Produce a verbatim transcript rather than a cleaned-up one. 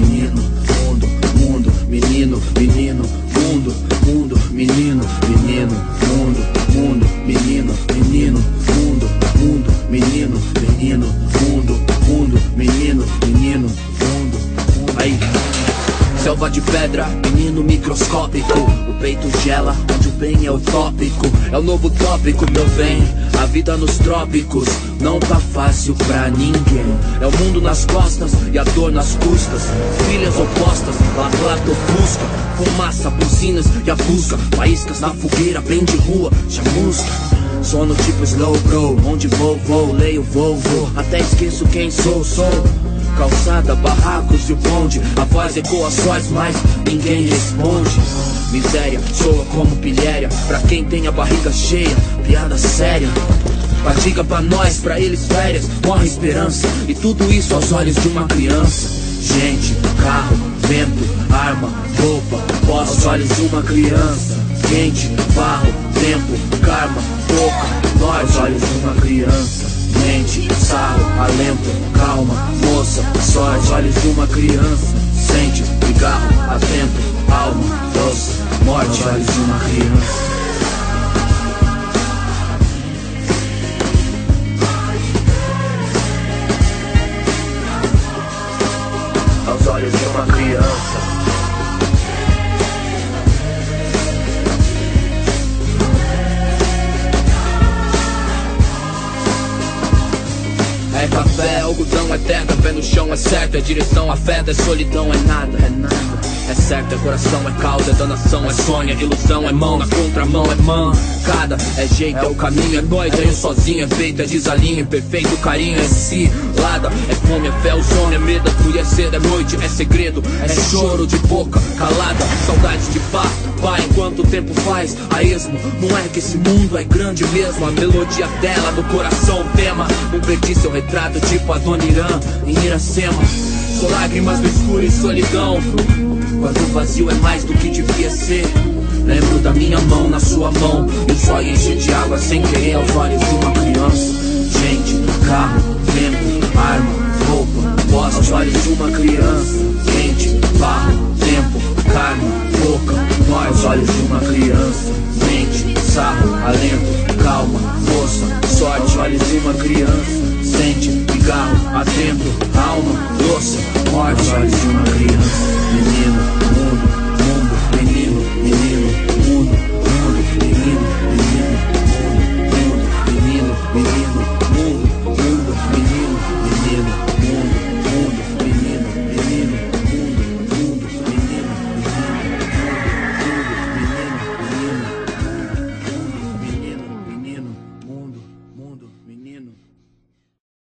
menino, mundo, mundo, menino, menino, mundo, mundo, menino, menino, mundo, mundo, menino, menino, mundo, mundo, menino, menino, mundo, mundo, menino, menino, mundo, mundo. Aí. Selva de pedra, menino microscópico. O peito gela, onde o bem é utópico. É o novo tópico, meu bem. A vida nos trópicos não tá fácil pra ninguém. É o mundo nas costas e a dor nas custas. Filhas opostas, lavato busca. Fumaça, buzinas e a busca. Faíscas na fogueira, bem de rua, chamusca. Sono tipo slow bro, onde vou, vou, leio, vou, vou. Até esqueço quem sou, sou. Calçada, barracos e o bonde. A voz ecoa sóis, mas ninguém responde. Miséria, soa como pilhéria. Pra quem tem a barriga cheia, piada séria. Fadiga pra nós, pra eles férias. Morre esperança, e tudo isso aos olhos de uma criança. Gente, carro, vento, arma, roupa, voz aos olhos de uma criança. Quente, barro, tempo, karma, boca, norte aos olhos de uma criança. Mente, sarro, alento, calma, moça, sorte aos olhos de uma criança. Sente, cigarro, atento, alma, doce, morte aos olhos de uma criança. Aos olhos de uma criança. É café, algodão, é terra, pé no chão, é certo, é direção, afeta, é solidão, é nada, é nada. É certo, é coração, é causa, é danação, é sonho, é ilusão, é mão, na contramão, é mancada. É jeito, é o caminho, é noite, é eu sozinho, é feito, é desalinho, perfeito, carinho, é cilada. É fome, é fé, o sono, é medo, é frio, é cedo, é noite, é segredo, é choro de boca calada, saudade de pá, pá, enquanto o tempo faz a esmo. Não é que esse mundo é grande mesmo, a melodia dela no coração, tema. Não perdi seu retrato tipo a Dona Irã em Iracema. Sou lágrimas no escuro e solidão, quando o vazio é mais do que devia ser. Lembro da minha mão na sua mão, e o sol enche de água sem querer aos olhos de uma criança. Gente, carro, vento, arma, roupa, voz aos olhos de uma criança.